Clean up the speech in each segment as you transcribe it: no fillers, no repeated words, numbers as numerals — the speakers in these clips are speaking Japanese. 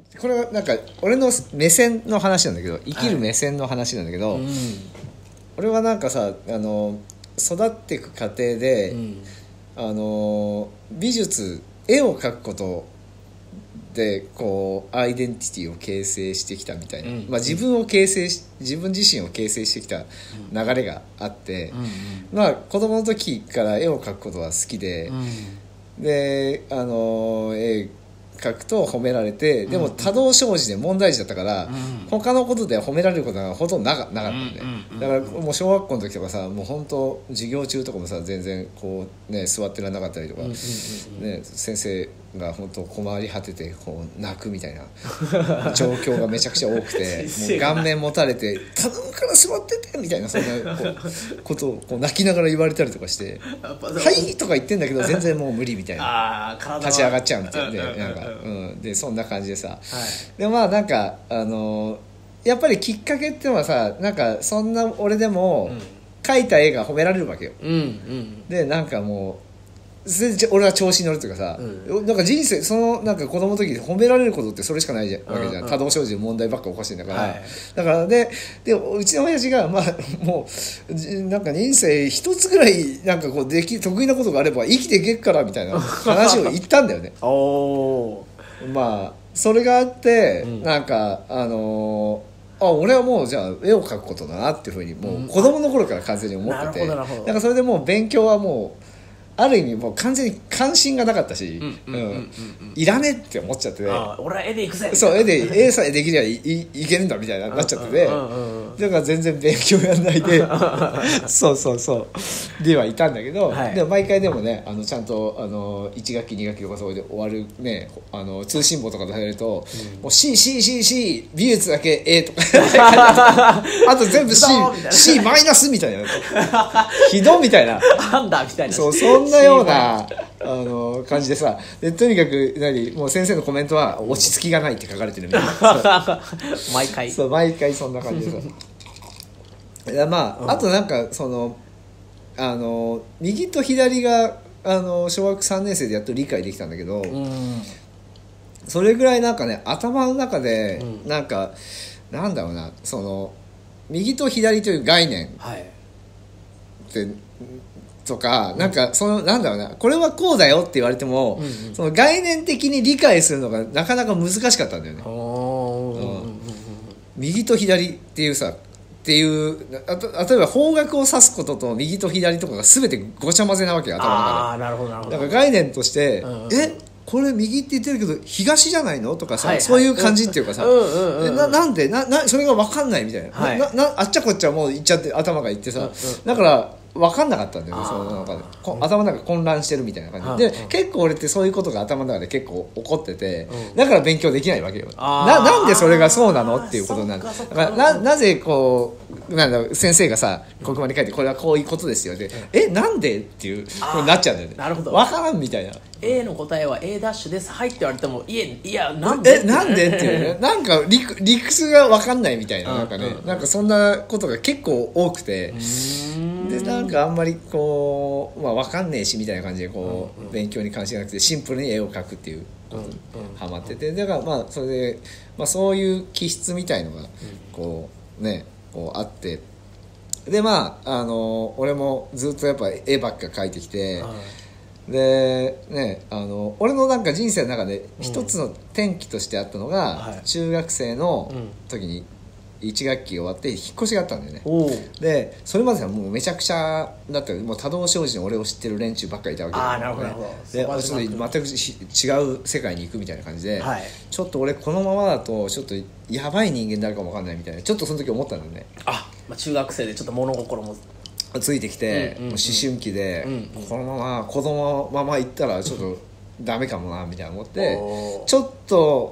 これはなんか俺の目線の話なんだけど、生きる目線の話なんだけど、はい、俺はなんかさ育っていく過程で、美術絵を描くことでこうアイデンティティを形成してきたみたいな、自分自身を形成してきた流れがあって、子供の時から絵を描くことは好きで、で絵描くと褒められて、でも多動症児で問題児だったから、他のことでは褒められることがほとんどなかったんだよ、だからもう小学校の時とかさ、もう本当授業中とかもさ全然こうね座ってられなかったりとか、先生が本当困り果ててこう泣くみたいな状況がめちゃくちゃ多くてもう顔面持たれて頼むから座っててみたいな、そんなことをこう泣きながら言われたりとかしてはいとか言ってんだけど全然もう無理みたいな、立ち上がっちゃうみたいな、なんか、でそんな感じでさ、でなんかやっぱりきっかけっていうのはさ、なんかそんな俺でも描いた絵が褒められるわけよ、でなんかもう俺は調子に乗るというかさ、なんか人生なんか子供の時に褒められることってそれしかないわけじゃん、多動症児で問題ばっか起こしてんだから、だからでうちの親父がもうなんか人生一つぐらいなんかこう得意なことがあれば生きていけっからみたいな話を言ったんだよねそれがあって、なんか俺はもうじゃあ絵を描くことだなっていうふうにもう子供の頃から完全に思ってて、なんかそれでもう勉強はもうある意味もう完全に関心がなかったし、いらねって思っちゃってて、 俺は絵でいくぜ、 そう絵さえできりゃいけるんだみたいななっちゃってて、だから全然勉強やんないでそうではいたんだけど、でも毎回でもねちゃんと1学期2学期とかそれで終わるね通信簿とか出されると、もう C 美術だけ A とかあと全部 C マイナスみたいなひどみたいなアンダーみたいな、 そんなような感じでさ、でとにかくもう先生のコメントは落ち着きがないって書かれてるみたいな毎回そんな感じでさあとなんか右と左が小学3年生でやっと理解できたんだけど、それぐらいなんかね頭の中でなんか、なんだろうな、右と左という概念ってとか、なんかなんだろうな、これはこうだよって言われても、その概念的に理解するのがなかなか難しかったんだよね。右と左っていうさっていう例えば方角を指すことと右と左とかが全てごちゃ混ぜなわけよ、頭の中で。 なるほどだから概念として、これ右って言ってるけど東じゃないのとかさ、そういう感じっていうかさ、なんでそれが分かんないみたいな、あっちゃこっちゃもう言っちゃって頭がいってさ、だから分かんなかったんだよね、その中で頭の中混乱してるみたいな感じで、結構俺ってそういうことが頭の中で結構起こってて、だから勉強できないわけよ。なんでそれがそうなのっていうことなんだ。だからなぜこうなんだ先生がさ黒板に書いてこれはこういうことですよで、なんでっていうふうになっちゃうんだよね。 なるほど、 分からんみたいな。 A の答えは A' ですはいって言われてもいやなんでなんでっていうね、なんか理屈が分かんないみたいな、なんかね、なんかそんなことが結構多くて、でなんかあんまりこう、分かんねえしみたいな感じでこう、勉強に関心がなくてシンプルに絵を描くっていうことにハマってて、だからそれで、そういう気質みたいのがこうねこうあって、で俺もずっとやっぱ絵ばっか描いてきて、でね、俺のなんか人生の中で一つの転機としてあったのが、中学生の時に1学期終わって引っ越しがあったんだよね。でそれまではもうめちゃくちゃだったもう多動症児の俺を知ってる連中ばっかりいたわけだ、 なるほど、 でちょっと全く違う世界に行くみたいな感じで、ちょっと俺このままだとちょっとやばい人間になるかも分かんないみたいな、ちょっとその時思ったんだよね。 中学生でちょっと物心もついてきて、もう思春期で、このまま子供のまま行ったらちょっとダメかもなみたいな思って、ちょっと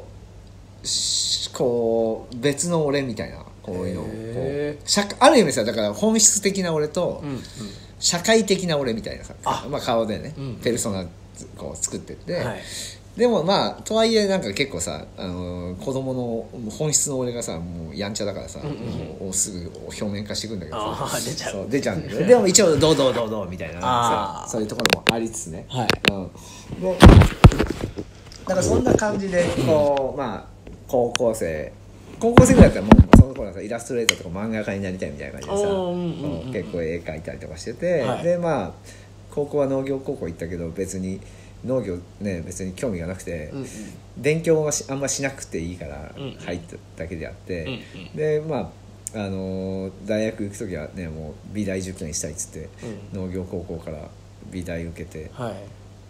こう別の俺みたいなこういうのをある意味さ、だから本質的な俺と、社会的な俺みたいなさ、顔でね、ペルソナこう作ってって、でもとはいえなんか結構さ、子供の本質の俺がさもうやんちゃだからさ、もうすぐ表面化していくんだけどさ、出ちゃうんだけどでも一応どうみたいなそういうところもありつつね、でだからそんな感じでこう高校生ぐらいだったらもうその頃はさイラストレーターとか漫画家になりたいみたいな感じでさ、結構絵描いたりとかしてて、 はい、 でまあ高校は農業高校行ったけど別に農業ね別に興味がなくて、うんうん、勉強はあんましなくていいから入っただけであって、うんうん、でまあ大学行く時はねもう美大受験したいっつって、うん、農業高校から美大受けて、はい、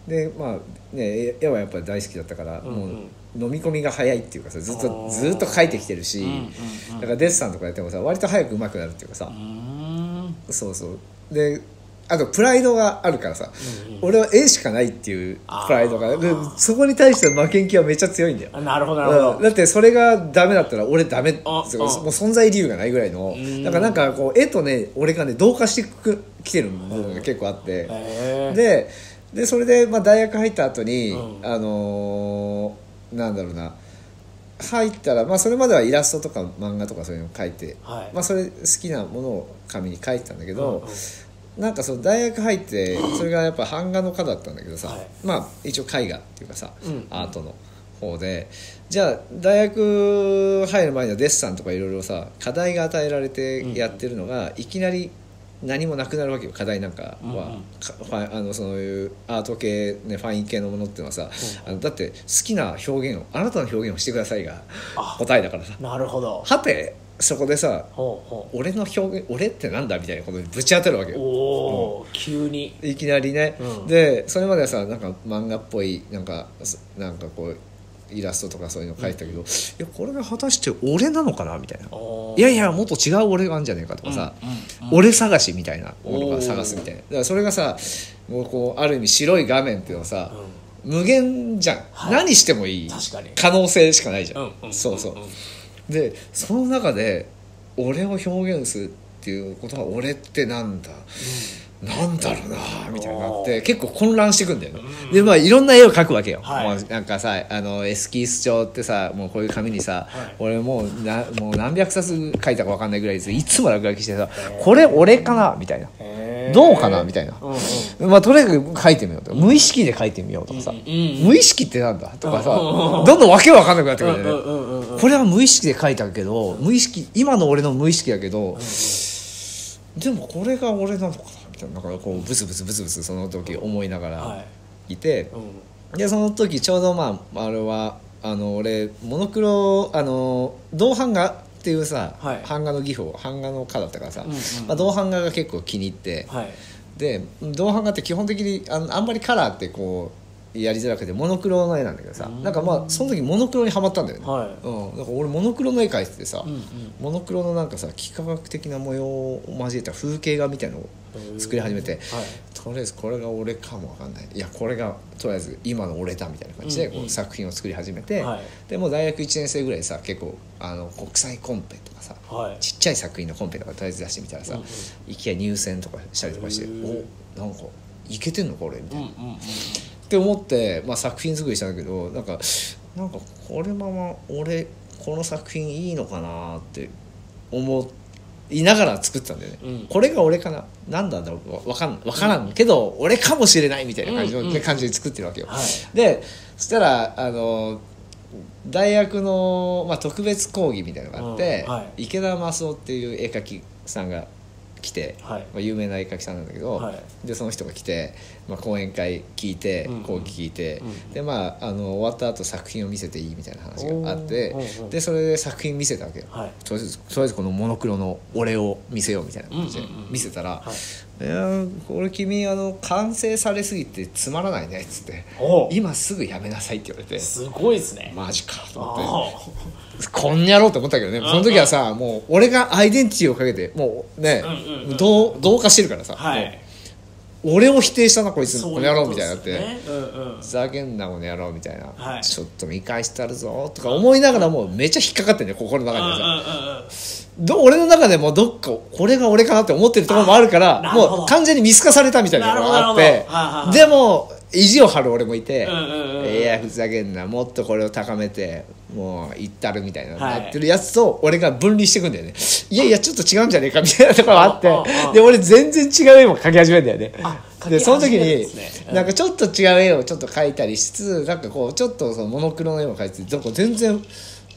でまあね絵はやっぱり大好きだったから、うんうん、もう飲み込みが早いっていうかさずっと描いてきてるし、うんうんうん、だからデッサンとかやってもさ割と早く上手くなるっていうかさ、そうそうであとプライドがあるからさ、うんうん、俺は絵しかないっていうプライドがそこに対しての負けん気はめっちゃ強いんだよ。 なるほどなるほど、 だってそれがダメだったら俺ダメもう存在理由がないぐらいのだからなんかこう絵とね俺がね同化してきてる部分が結構あってでそれでまあ大学入った後に、うん、なんだろうな入ったら、まあ、それまではイラストとか漫画とかそういうのを描いて、はい、まあ、それ好きなものを紙に描いてたんだけど、なんかその大学入ってそれがやっぱ版画の科だったんだけどさ、はい、まあ一応絵画っていうかさ、アートの方でじゃあ大学入る前にはデッサンとかいろいろさ課題が与えられてやってるのが、いきなり何もなくなるわけよ課題なんかは、そういうアート系、ね、ファイン系のものっていうのはさ、だって好きな表現をあなたの表現をしてくださいが答えだからさ。 なるほど。 はてそこでさ俺の表現俺ってなんだみたいなことにぶち当たるわけよ。 お急にいきなりね、でそれまではさなんか漫画っぽいなんかこうイラストとかそういうの書いてたけど、いやこれが果たして俺なのかなみたいな、いやいやもっと違う俺があるんじゃねえかとかさ、俺探しみたいな俺が探すみたいな。だからそれがさもうこうある意味白い画面っていうのはさ、無限じゃん、はい、何してもいい可能性しかないじゃん、そうそうでその中で俺を表現するっていうことは俺ってなんだ、なんだろうなみたいになって結構混乱していくんだよね、でまあいろんな絵を描くわけよ、はい、もうなんかさエスキース帳ってさもうこういう紙にさ、はい、俺もう何百冊描いたか分かんないぐらいいつも落書きしてさこれ俺かなみたいなどうかなみたいな、まあとにかく描いてみようと無意識で描いてみようとかさ、無意識ってなんだとかさどんどんわけわかんなくなってくるんだよね、これは無意識で描いたけど今の俺の無意識だけど、でもこれが俺なのかなみたいな、なんかこうブツブツその時思いながらいて、でその時ちょうどまああれは俺モノクロ銅版画っていうさ、版画の技法版画の科だったからさ、まあ、銅版画が結構気に入って、で銅版画って基本的にあんまりカラーってこうやりづらくてモノクロの絵なんだけどさ、なんかまあその時モノクロにハマったんだよね、なんか俺モノクロの絵描いててさ、モノクロのなんかさ幾何学的な模様を交えた風景画みたいなのを作り始めて、とりあえずこれが俺かもわかんない、いやこれがとりあえず今の俺だみたいな感じでこう作品を作り始めて、でもう大学1年生ぐらいさ結構国際コンペとかさ、ちっちゃい作品のコンペとかとりあえず出してみたらさ、いきなり入選とかしたりとかして、おなんかいけてんのか俺みたいな、って思って、まあ、作品作りしたんだけどなんかこれまま俺この作品いいのかなって思いながら作ってたんだよね、これが俺かななんだろう分からんけど、俺かもしれないみたいな感じで作ってるわけよ、でそしたら大学の、まあ、特別講義みたいなのがあって、池田正夫っていう絵描きさんが来て、まあ、有名な絵描きさんなんだけど、でその人が来て、まあ、講演会聞いて講義聞いて、でまあ終わった後作品を見せていいみたいな話があって、でそれで作品見せたわけよ、とりあえずこのモノクロの俺を見せようみたいな感じで見せたら、これ君完成されすぎてつまらないねっつって今すぐやめなさいって言われて、すごいですねマジかと思ってこんにゃろうと思ったけどね、その時はさもう俺がアイデンティティをかけてもうね同化してるからさ、俺を否定したなこいつこの野郎みたいになって、ふざけんなこの野郎みたいな、ちょっと見返してあるぞとか思いながらもうめっちゃ引っかかってんね心の中にさ、俺の中でもどっかこれが俺かなって思ってるところもあるからもう完全に見透かされたみたいなのがあって、でも意地を張る俺もいて、いやふざけんなもっとこれを高めてもういったるみたいななってるやつと俺が分離していくんだよね、いやちょっと違うんじゃねえかみたいなところがあって、で俺全然違う絵も描き始めるんだよね、でその時になんかちょっと違う絵をちょっと描いたりしつつなんかこうちょっとそのモノクロの絵を描いて全然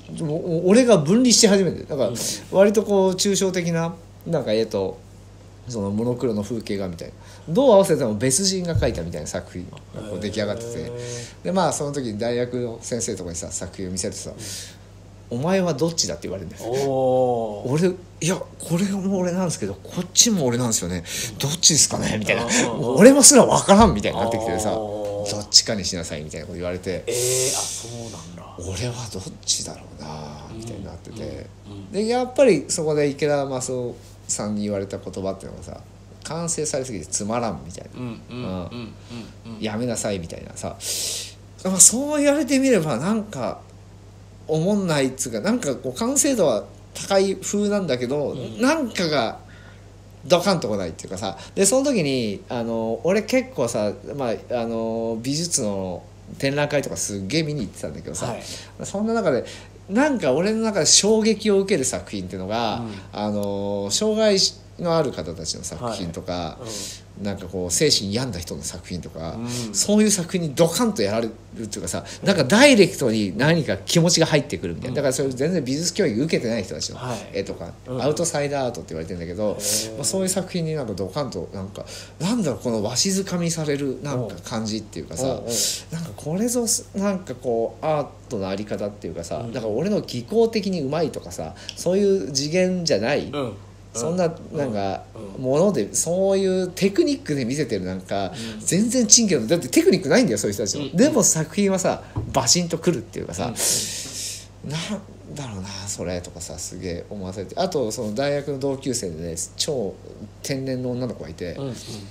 俺が分離し始めて、だから割とこう抽象的ななんか絵とそのモノクロの風景画みたいな、どう合わせても別人が描いたみたいな作品がこう出来上がってて、でまあその時に大学の先生とかにさ作品を見せてさ、お前はどっちだって言われるんだよ。俺いやこれも俺なんですけどこっちも俺なんですよね、どっちですかねみたいな、俺もすら分からんみたいになってきてさ、どっちかにしなさいみたいなこと言われて、 あそうなんだ、 俺はどっちだろうなみたいになってて、でやっぱりそこで池田正夫さんに言われた言葉っていうのがさ、完成されすぎてつまらんみたいな、やめなさいみたいなさ、まあ、そう言われてみればなんかおもんないっつうか、なんかこう完成度は高い風なんだけど、なんかがドカンとこないっていうかさ、でその時に俺結構さ、まあ、美術の展覧会とかすっげえ見に行ってたんだけどさ、そんな中でなんか俺の中で衝撃を受ける作品っていうのが、障害のある方たちの作品とか、なんかこう精神病んだ人の作品とか、そういう作品にドカンとやられるっていうかさ、なんかダイレクトに何か気持ちが入ってくるみたいな、だからそれ全然美術教育受けてない人たちの絵とか、アウトサイダーアートって言われてるんだけど、まあ、そういう作品になんかドカンとなんだろう、このわしづかみされるなんか感じっていうかさ、なんかこれぞなんかこうアートのあり方っていうかさ、だから俺の技巧的にうまいとかさ、そういう次元じゃない、そんななんかもので、そういうテクニックで見せてるなんか全然ちんけど、だってテクニックないんだよそういう人たちの、でも作品はさバシンとくるっていうかさ、なんだろうなそれとかさ、すげえ思わせて、あとその大学の同級生でね、超天然の女の子がいて、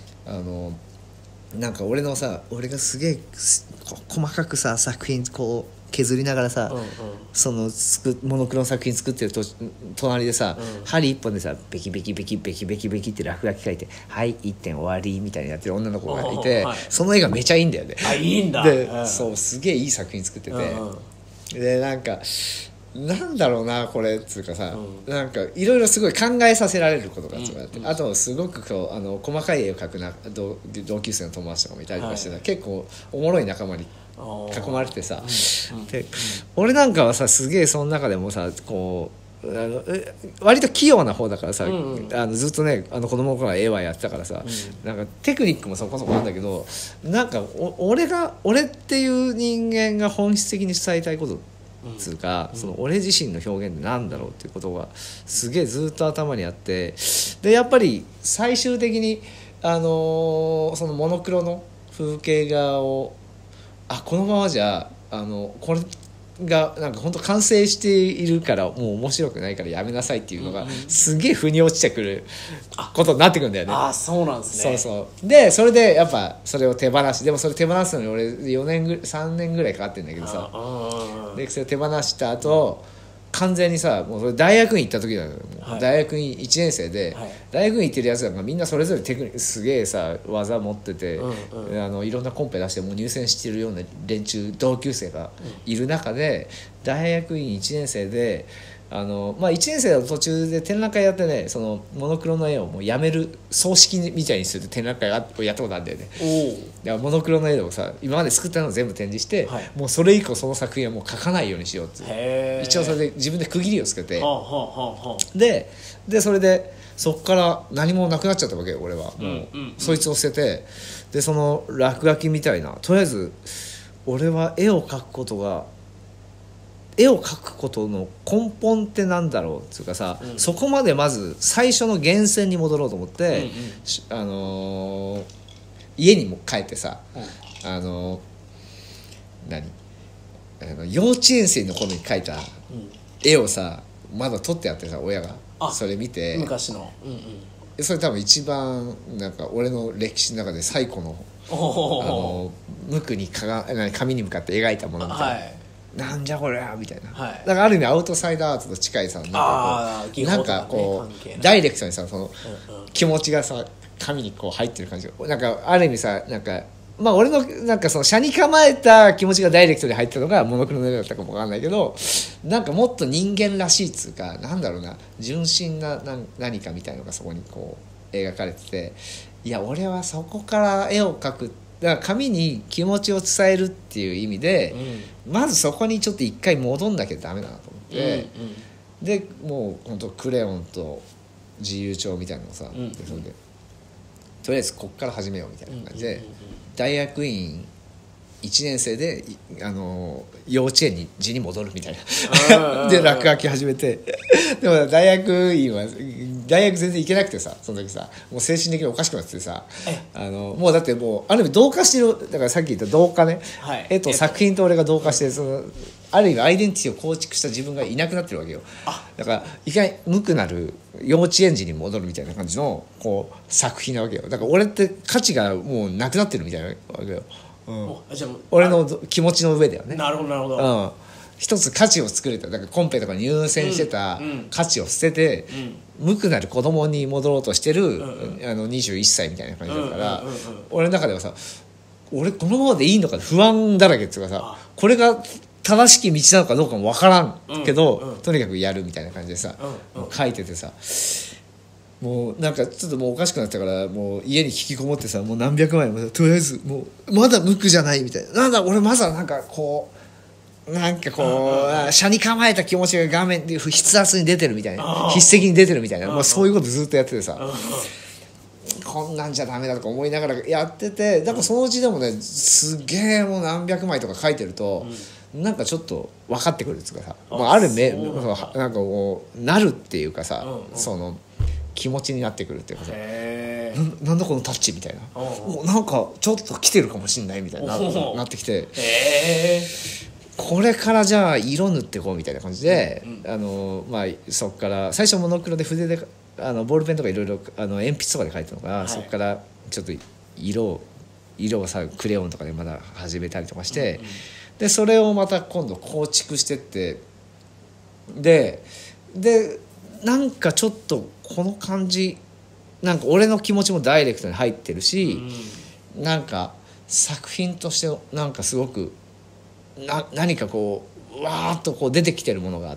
なんか俺がすげえ細かくさ作品こう削りながらさ、そのモノクロの作品作ってると隣でさ、針一本でさベキベキベキベキベキベキって落書き書いて「はい1点終わり」みたいにやってる女の子がいて、その絵がめちゃいいんだよね。 いいんだ。 で、そうすげえいい作品作ってて、でなんかなんだろうなこれっつうかさ、なんかいろいろすごい考えさせられることがあって、あとすごくこう細かい絵を描く同級生の友達とかもいたりとかしてさ、結構おもろい仲間に囲まれてさ、で俺なんかはさすげえその中でもさこう割と器用な方だからさ、ずっとね子供の頃は絵はやってたからさ、なんかテクニックもそこそこなんだけど、なんか俺っていう人間が本質的に伝えたいことつうか、その俺自身の表現ってなんだろうっていうことがすげえずっと頭にあって、でやっぱり最終的にそのモノクロの風景画をこのままじゃこれがなんか本当完成しているからもう面白くないからやめなさいっていうのがすげえ腑に落ちてくることになってくるんだよね。 そうなんですね。 そうでそれでやっぱそれを手放し、でもそれ手放すのに俺3年ぐらいかかってるんだけどさ、でそれ手放した後完全にさもうそれ大学院行った時だよ、大学院1年生で、大学院行ってるやつらがみんなそれぞれテクニックすげえさ技持ってて、いろんなコンペ出してもう入選してるような連中同級生がいる中で、大学院1年生で1年生の途中で展覧会やってね、そのモノクロの絵をもうやめる葬式みたいにする展覧会をやったことあるんだよね。だからモノクロの絵をさ今まで作ったのを全部展示して、もうそれ以降その作品はもう描かないようにしようって一応それで自分で区切りをつけて、でそれでそっから何もなくなっちゃったわけよ俺は。もうそいつを捨てて、でその落書きみたいな、とりあえず俺は絵を描くことの根本ってなんだろうっていうかさ、そこまでまず最初の源泉に戻ろうと思って、家にも帰ってさ、幼稚園生の頃に描いた絵をさまだ撮ってあってさ、親がそれ見て昔の、 それ多分一番なんか俺の歴史の中で最古の無垢に紙に向かって描いたものみたいな、なんじゃこりゃみたいな、だからある意味アウトサイダーアートと近いさ、なんかこうダイレクトにさその気持ちがさ紙にこう入ってる感じが、なんかある意味さなんか俺のなんかその斜に構えた気持ちがダイレクトに入ってたのがモノクロの絵だったかもわかんないけど、なんかもっと人間らしいっつうか、なんだろうな、純真な何かみたいのがそこにこう描かれてて、いや俺はそこから絵を描くっだから紙に気持ちを伝えるっていう意味で、まずそこにちょっと一回戻んなきゃダメだなと思って、でもう本当クレヨンと自由帳みたいなのをさ、でそれでとりあえずこっから始めようみたいな感じで、大学院1年生で幼稚園に字に戻るみたいなで落書き始めてでも大学全然行けなくてさ、その時さもう精神的におかしくなっててさ、もうだってもうある意味同化してる、だからさっき言った同化ね、絵と作品と俺が同化して、そのある意味アイデンティティを構築した自分がいなくなってるわけよ。だからいきなり無垢なる幼稚園児に戻るみたいな感じのこう作品なわけよ。だから俺って価値がもうなくなってるみたいなわけよ。じゃあ俺の気持ちの上ではね。 なるほどなるほど。 一つ価値を作れた、だからコンペとかに優先してた価値を捨てて、無垢なる子供に戻ろうとしてる、21歳みたいな感じだから、俺の中ではさ、俺このままでいいのか不安だらけっていうかさ、これが正しき道なのかどうかも分からんけど、とにかくやるみたいな感じでさ、書いててさ、もうなんかちょっともうおかしくなったから、もう家に引きこもってさ、もう何百枚もとりあえずもうまだ無垢じゃないみたいな、なんだ俺まだなんかこう斜に構えた気持ちが画面で筆圧に出てるみたいな、筆跡に出てるみたいな、もうそういうことずっとやっててさ、こんなんじゃダメだとか思いながらやってて、だからそのうちでもね、すげえもう何百枚とか書いてると、なんかちょっと分かってくるっていうかさ、ある目なんかもうなるっていうかさ、その気持ちになってくるっていうかさ、なんだこのタッチみたいな、もうなんかちょっと来てるかもしんないみたいななってきて、これからじゃあ色塗ってこうみたいな感じで、そっから最初モノクロで筆でボールペンとかいろいろ鉛筆とかで描いてたのが、そっからちょっと色をさクレヨンとかでまだ始めたりとかして、でそれをまた今度構築してって、でなんかちょっとこの感じ、なんか俺の気持ちもダイレクトに入ってるし、なんか作品としてなんかすごく何かこうわーっとこう出てきてるものがあって、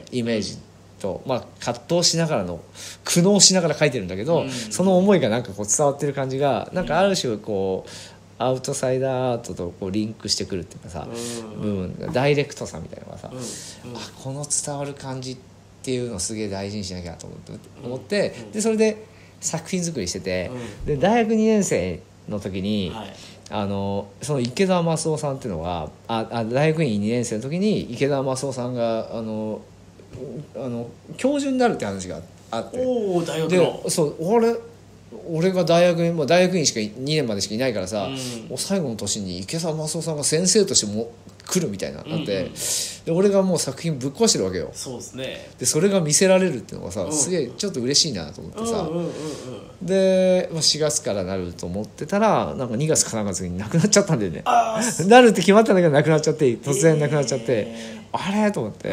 イメージと、葛藤しながらの苦悩しながら書いてるんだけど、その思いがなんかこう伝わってる感じが、なんかある種こうアウトサイダーアートとこうリンクしてくるっていうかさ、部分がダイレクトさみたいなのがさ、この伝わる感じっていうのをすげえ大事にしなきゃと思って、でそれで作品作りしてて、で大学2年生の時に、その池田益夫さんっていうのが大学院2年生の時に池田益夫さんが教授になるって話があって、 大学のでそう俺が大学院しか2年までしかいないからさ、もう最後の年に池田益夫さんが先生としても来るみたいななって、で俺がもう作品ぶっ壊してるわけよ。 そうですね。 でそれが見せられるっていうのがさ、すげえちょっと嬉しいなと思ってさ、で、4月からなると思ってたら、なんか2月か3月になくなっちゃったんだよね。なるって決まったんだけどなくなっちゃって、突然なくなっちゃって、あれと思って、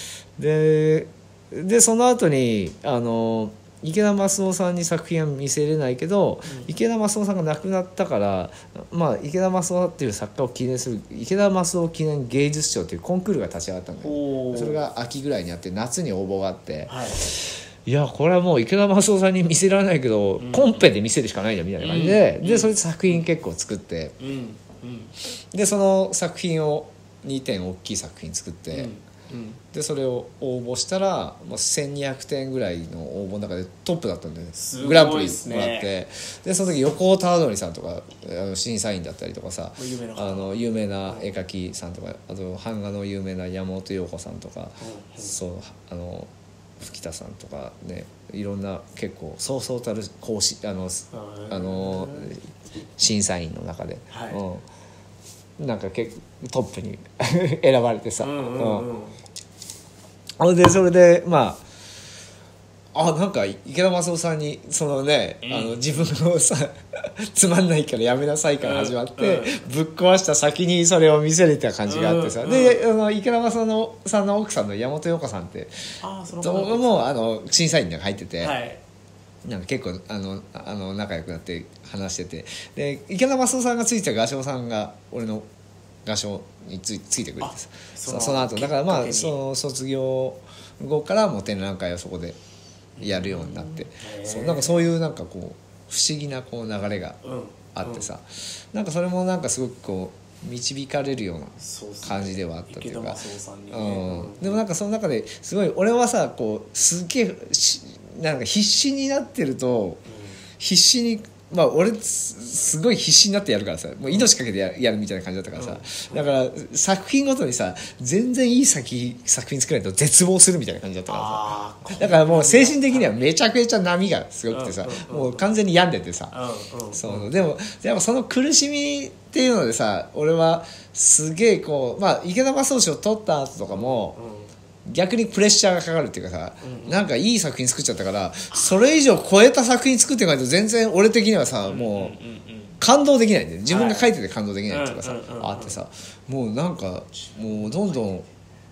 でその後に池田益夫さんに作品は見せれないけど、池田益夫さんが亡くなったから、池田益夫っていう作家を記念する池田益夫記念芸術賞っていうコンクールが立ち上がったんだよ。それが秋ぐらいにあって、夏に応募があって、いやこれはもう池田益夫さんに見せられないけど、コンペで見せるしかないんだみたいな感じで、それで作品結構作って、でその作品を2点大きい作品作って、でそれを応募したら、1200点ぐらいの応募の中でトップだったんで、グランプリもらって、でその時横尾忠則さんとか審査員だったりとかさ、有名な絵描きさんとか、あと版画の有名な山本陽子さんとか、吹田さんとかね、いろんな結構そうそうたる講師審査員の中で、なんかトップに選ばれてさ、でそれでなんか池田益夫さんにそのね、自分のさつまんないからやめなさいから始まって、ぶっ壊した先にそれを見せれた感じがあってさ、で池田益夫さんの奥さんの山本陽子さんっても審査員に入ってて、なんか結構仲良くなって話してて、で池田益夫さんがついてた画商さんが俺の画商についてくれてさ、その後だからその卒業後からもう展覧会をそこでやるようになって、なんかそういうなんかこう不思議なこう流れがあってさ、なんかそれもなんかすごくこう導かれるような感じではあったというか、でもなんかその中ですごい俺はさこうすっげえなんか必死になってると、必死にまあ俺すごい必死になってやるからさ、もう命かけてやるみたいな感じだったからさ、だから作品ごとにさ全然いい作品作らないと絶望するみたいな感じだったからさ、だからもう精神的にはめちゃくちゃ波がすごくてさ、もう完全に病んでてさ、そうでもその苦しみっていうのでさ、俺はすげえこうまあ池田正雄を取った後とかも、逆にプレッシャーがかかるっていうかさ、なんかいい作品作っちゃったから、それ以上超えた作品作っていかないと全然俺的にはさもう感動できないんで、自分が書いてて感動できないっていうかさ、あってさ、もうなんかもうどんどん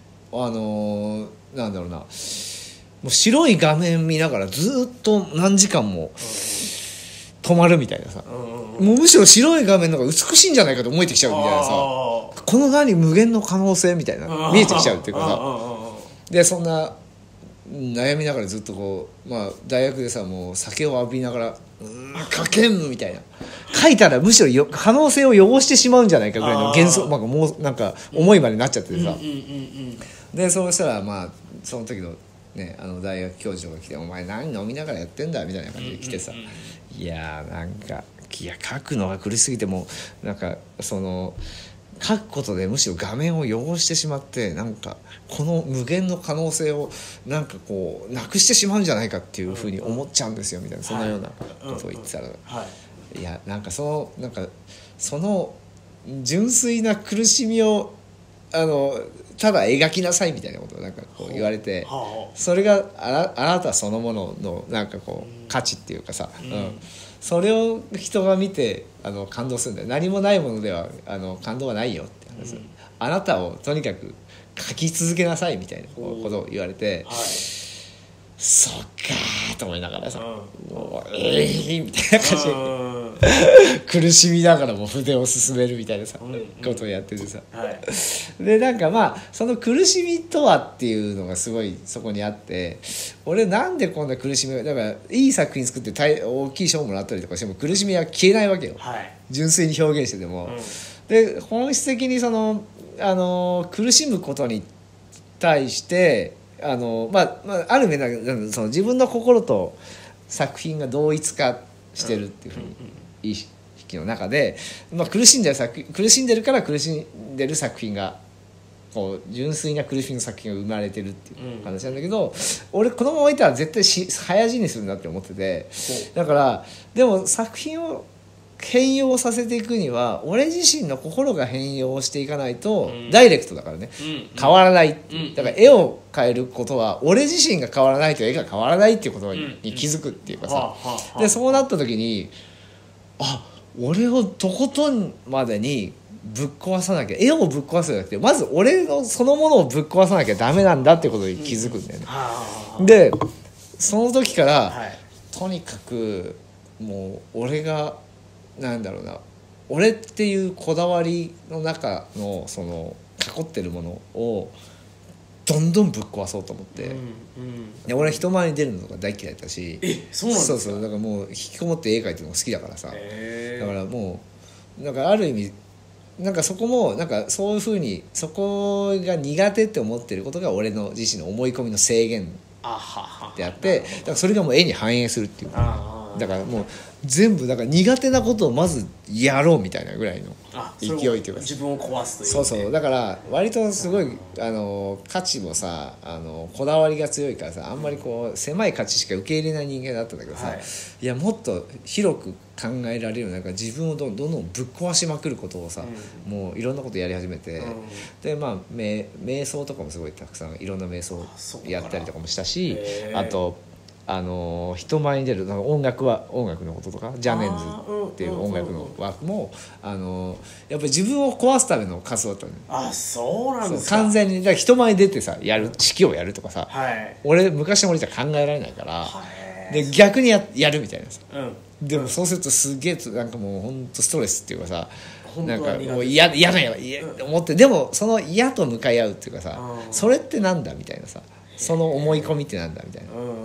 なんだろうな、もう白い画面見ながらずっと何時間も止まるみたいなさ、もうむしろ白い画面の方が美しいんじゃないかと思えてきちゃうみたいなさ、この無限の可能性みたいな見えてきちゃうっていうかさ、でそんな悩みながらずっとこう、まあ、大学でさもう酒を浴びながら書けんみたいな、書いたらむしろ可能性を汚してしまうんじゃないかぐらいの幻想、なんかもうなんか思いまでなっちゃっててさ、でそうしたらまあその時のね大学教授が来て「お前何飲みながらやってんだ」みたいな感じで来てさ、いやなんか書くのが苦しすぎてもなんかその書くことでむしろ画面を汚してしまって、なんかこの無限の可能性をなんかこうなくしてしまうんじゃないかっていうふうに思っちゃうんですよみたいな、そんなようなことを言ってたら、いやなんかその純粋な苦しみをただ描きなさいみたいなことをなんかこう言われて、それがあなたそのもののなんかこう価値っていうかさ、それを人が見て感動するんだよ。何もないものでは感動はないよって話、あなたをとにかく書き続けなさいみたいなことを言われて、そっかーと思いながらさ、もうみたいな感じで苦しみながらも筆を進めるみたいなさ、ことをやっててさ、でなんかまあその苦しみとはっていうのがすごいそこにあって、俺なんでこんな苦しみだからいい作品作って大きい賞もらったりとかしても苦しみは消えないわけよ、純粋に表現してても、で本質的にその苦しむことに対してある面その自分の心と作品が同一化してるっていうふうに意識の中で、苦しんでるから苦しんでる作品がこう純粋な苦しみの作品が生まれてるっていう話なんだけど、俺このままいたら絶対早死にするなって思ってて、だからでも作品を変容させていくには俺自身の心が変容していかないと、ダイレクトだからね、変わらない、だから絵を変えることは俺自身が変わらないと絵が変わらないっていうことに気づくっていうかさ、でそうなった時に俺をとことんまでにぶっ壊さなきゃ、絵をぶっ壊すんじゃなくてまず俺のそのものをぶっ壊さなきゃダメなんだっていうことに気づくんだよね、でその時から、とにかくもう俺がなんだろうな、俺っていうこだわりの中のその囲ってるものをどんどんぶっ壊そうと思って、で俺は人前に出るのが大嫌いだったし、 そうなんですか。 そうだからもう引きこもって絵描いてるのが好きだからさ、だからもうなんかある意味なんかそこもなんかそういうふうにそこが苦手って思ってることが俺の自身の思い込みの制限であって、だからそれがもう絵に反映するっていうか、だからもう全部だから苦手なことをまずやろうみたいなぐらいの勢いというか、 自分を壊すという、 そうだから割とすごい価値もさこだわりが強いからさ、あんまりこう狭い価値しか受け入れない人間だったんだけどさ、いやもっと広く考えられるなんか自分をどんどんぶっ壊しまくることをさ、もういろんなことやり始めて、で瞑想とかもすごいたくさんいろんな瞑想やったりとかもしたし、あと人前に出る音楽のこととかジャネンズっていう音楽のワークもやっぱり自分を壊すための活動だったの。 そうなんですか。 完全にだから人前に出てさ指揮をやるとかさ、昔の俺じゃ考えられないから、で逆に やるみたいなさ、でもそうするとすげえなんかもうほんとストレスっていうかさ、なんかもう嫌だよ思って、でもその嫌と向かい合うっていうかさ、それってなんだみたいなさ、その思い込みってなんだみたいな、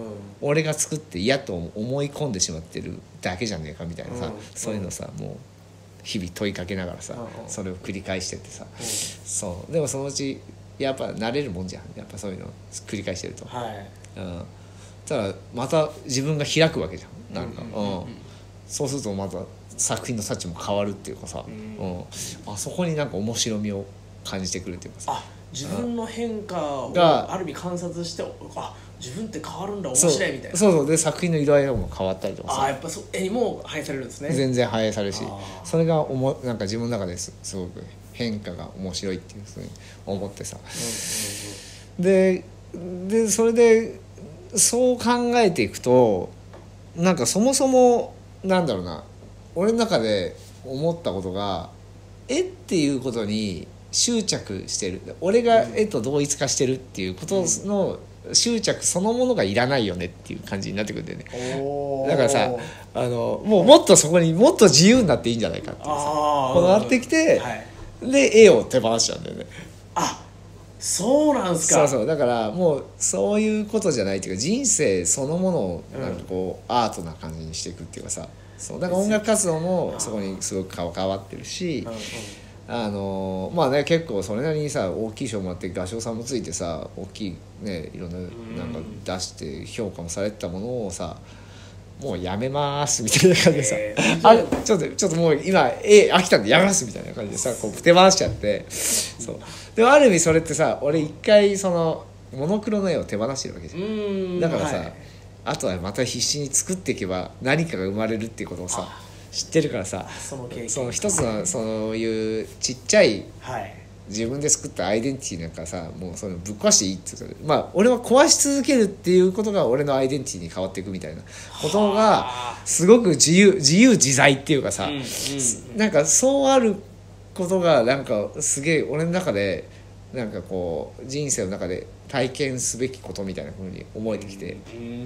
俺が作って嫌と思い込んでしまってるだけじゃねえかみたいなさ、そういうのさもう日々問いかけながらさ、それを繰り返してってさ、そうでもそのうちやっぱ慣れるもんじゃん、やっぱそういうの繰り返してると、ただまた自分が開くわけじゃん、なんか、そうするとまた作品の価値も変わるっていうかさ、あそこになんか面白みを感じてくるっていうかさ、 自分の変化をある意味観察して、自分って変わるんだ面白いみたいな、 そうで作品の色合いも変わったりとかさ、 やっぱ絵にも反映されるんですね。 全然反映されるし、それがなんか自分の中ですごく変化が面白いっていうふうに思ってさ、でそれでそう考えていくと、なんかそもそもなんだろうな、俺の中で思ったことが、絵っていうことに執着してる、俺が絵と同一化してるっていうことの執着そのものがいらないよねっていう感じになってくるんだよね。だからさ、もっとそこにもっと自由になっていいんじゃないかっていうさ、こうなってきて、で絵を手放しちゃうんだよね。 そうなんすか。 そうだからもうそういうことじゃないっていうか、人生そのものをなんかこう、アートな感じにしていくっていうかさ、そうだから音楽活動もそこにすごく関わってるし、まあね、結構それなりにさ大きい賞もあって画賞さんもついてさ、大きいねいろんななんか出して評価もされてたものをさ、もうやめますみたいな感じでさ、ちょっともう今飽きたんでやめますみたいな感じでさ、こう手放しちゃって、そうでもある意味それってさ、俺一回そのモノクロの絵を手放してるわけじゃん。だからさ、あとはまた必死に作っていけば何かが生まれるっていうことをさ知ってるからさ、その一つのそういうちっちゃい自分で作ったアイデンティティなんかさ、もうそれぶっ壊していいっていうか、まあ俺は壊し続けるっていうことが俺のアイデンティティに変わっていくみたいなことがすごく自由自在っていうかさ、なんかそうあることがなんかすげえ俺の中でなんかこう人生の中で体験すべきことみたいなふうに思えてきて、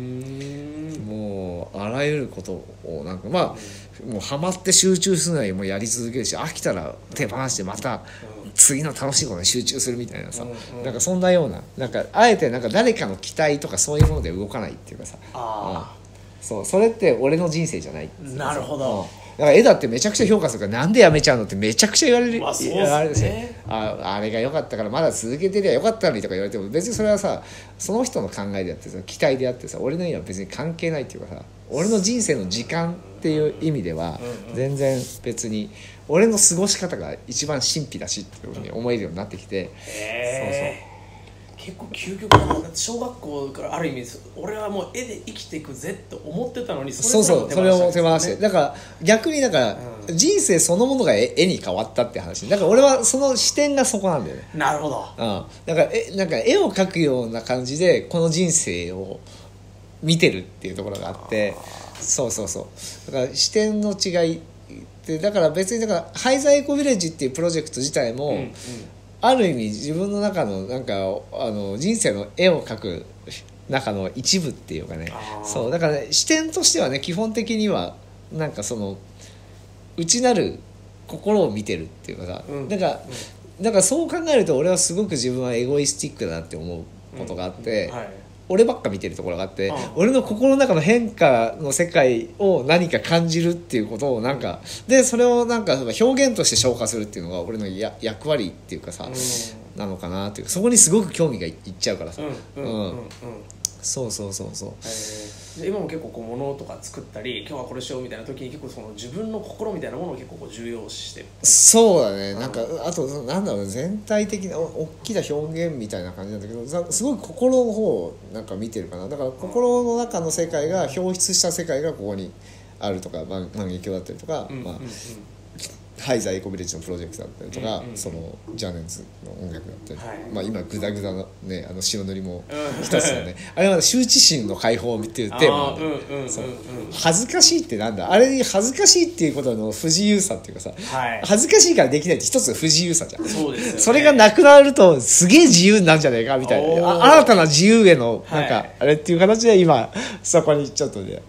もうあらゆることをなんかまあもうハマって集中するのにもやり続けるし、飽きたら手放してまた次の楽しいことに集中するみたいなさ、なんかそんなような、なんかあえてなんか誰かの期待とかそういうもので動かないっていうかさ、そうそれって俺の人生じゃない。 なるほど。 だから絵だってめちゃくちゃ評価するから、なんでやめちゃうのってめちゃくちゃ言われる、あれですよ、あれが良かったからまだ続けてりゃよかったのにとか言われても、別にそれはさその人の考えであってさ、期待であってさ、俺の絵は別に関係ないっていうかさ、俺の人生の時間っていう意味では全然別に俺の過ごし方が一番神秘だしっていうふうに思えるようになってきて、 結構究極な、小学校からある意味俺はもう絵で生きていくぜって思ってたのに、 それを手放して、だから逆にだから、人生そのものが絵に変わったって話だから、俺はその視点がそこなんだよね。 なるほど。 だからなんか絵を描くような感じでこの人生を見てるっていうところがあって、そうだから視点の違いで、だから別にだからハイザーエコビレッジっていうプロジェクト自体も、ある意味自分の中のなんか人生の絵を描く中の一部っていうかね、そうだから、ね、視点としてはね、基本的にはなんかその内なる心を見てるっていうかさ、だからそう考えると俺はすごく自分はエゴイスティックだなって思うことがあって、俺ばっか見てるところがあって、俺の心の中の変化の世界を何か感じるっていうことをなんかで、それをなんか表現として消化するっていうのが俺の役割っていうかさ、なのかなっていう、そこにすごく興味がいっちゃうからさ、そう今も結構こう物とか作ったり、今日はこれしようみたいな時に結構その自分の心みたいなものを結構こう重要視してる。 そうだね、なんかあとなんだろう、全体的な大きな表現みたいな感じなんだけど、すごい心の方をなんか見てるかな。だから心の中の世界が表出した世界がここにあるとか、万華鏡だったりとか、ハイザーエコビレッジのプロジェクトだったりとか、そのジャネンズの音楽だったり、今グダグダのね白塗りも一つだね、あれは羞恥心の解放っていうテーマなんだよ。恥ずかしいってなんだ、あれに恥ずかしいっていうことの不自由さっていうかさ、恥ずかしいからできないって一つの不自由さじゃん。そうですよね。それがなくなるとすげえ自由になるんじゃないかみたいな、新たな自由へのなんかあれっていう形で今そこにちょっとね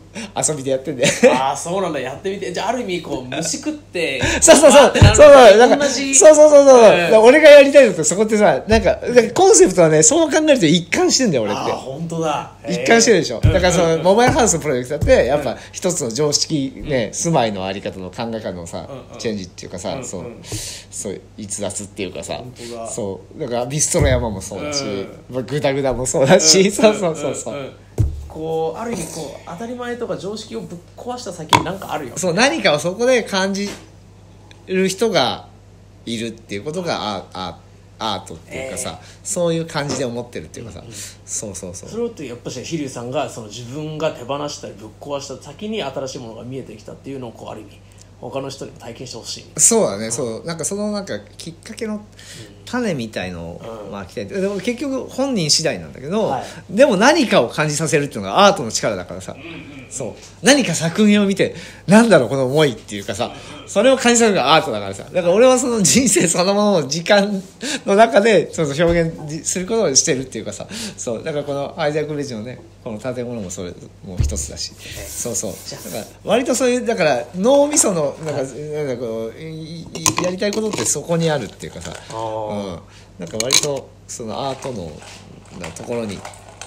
遊びでやってんだよああそうなんだ、やってみて。じゃあある意味こう虫食ってそうそうそうってなるそうなんか同じそうそうそうそう、だから俺がやりたいのってそこってさ、なんかコンセプトはね、そう考えると一貫してんだよ俺って。 ああ本当だ、 一貫してるでしょ。だからそのモバイルハウスのプロジェクトだってやっぱ一つの常識ね、住まいのあり方の考え方のさ、チェンジっていうかさ、そう逸脱っていうかさ、そうだからビストロ山もそうだし、グダグダもそうだし、そうそうそうそう、 こうある意味こう当たり前とか常識をぶっ壊した先に何かあるよね。 そう、何かをそこで感じる人がいるっていうことがアートっていうかさ、そういう感じで思ってるっていうかさ、そうそうそう、 それってやっぱり飛龍さんがその自分が手放したりぶっ壊した先に新しいものが見えてきたっていうのをこうある意味他の人にも体験してほしい。 そうだね、そう、なんかそのなんかきっかけの種みたいのをまあ期待、でも結局本人次第なんだけど、でも何かを感じさせるっていうのがアートの力だからさ、そう何か作品を見てなんだろうこの思いっていうかさ、それを感じさせるのがアートだからさ、だから俺はその人生そのものを時間の中でちょっと表現することをしてるっていうかさ、そうだからこのアイザック・ベジのねこの建物もそれも一つだし、そうそう、だから割とそういうだから脳みそのなんかこうやりたいことってそこにあるっていうかさ、なんか割とそのアートのなところに、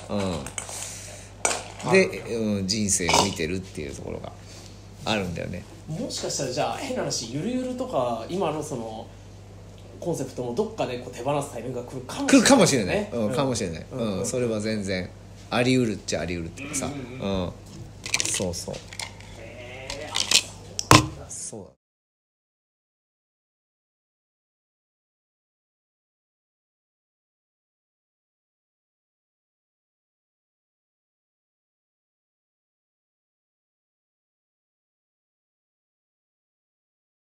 で、人生を見てるっていうところがあるんだよね。 もしかしたらじゃあ変な話、ゆるゆるとか今のそのコンセプトもどっかでこう手放すタイミングが来るかもしれない、かもしれない、それは全然あり得るっちゃあり得るっていうかさ、そうそう、そうだ。